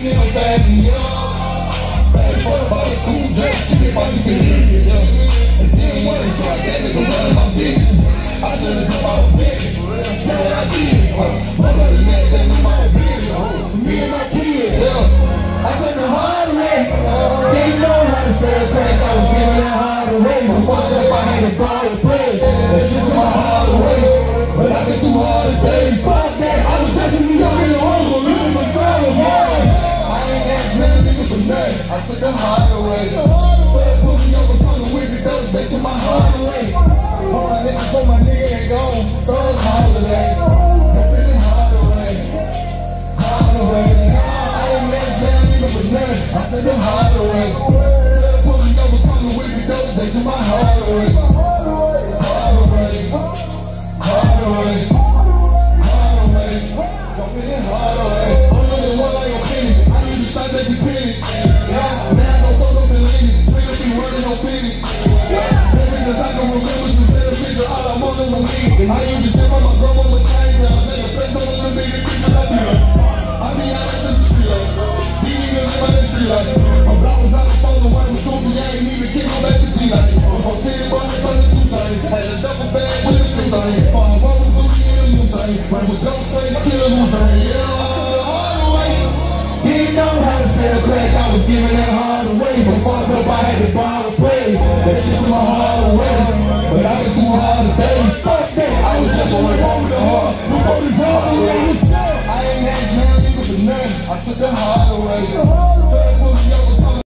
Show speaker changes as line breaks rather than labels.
I'm back in Fast forward about the cool drink, see if I can get it, and then one, so I gave it to one of my bitches. I said it's about a bitch, that's what I did. Fuck up the next thing about a bitch, me and my kid, I took the hard way. Didn't know how to sell crack, I was giving that hard away. So fucked up, I had to borrow the play. That shit's my hard away, but I been through hard today. Fuck that, I was touching New York in the home, but really my style of mine. I ain't asked no nigga for nothing, I took the hard away. Put me over, come and whip it up, they took my hard away. Hard nigga for my nigga ain't gone, throw the holiday. I'm feeling hard away, hard away. I ain't asked no nigga for nothing, I took the hard away. Put me over, come and whip it up, they took my hard away. Hard away, hard away, hard away. I'm feeling hard away. I'm the one like a penny, I need to shot that you penny. Now I don't fuck up and leave it, straight up be working on penny. Ever since I can remember, since that picture, all I want is a lead. I used to step on my girl on my chain, now I let the flex on the big picture I do. I be out at the street like, these niggas in my street like. My block was out the phone, the white was toasty, I ain't even kick my back to G like. I'm titty boy, I turn it two times, had a duffel bag with a two times. Far I walk with Gucci in the new time, right with dope face, kill a new time. Yeah, I took the hard away. Didn't know how to sell crack, I was giving that hard away. So fucked up, I had to borrow the play. That shit's my hard away, but I been through hard today. Fuck that, I was just always wrong with the heart. Before this hard away, I ain't asked no nigga for nothing, I took the hard away.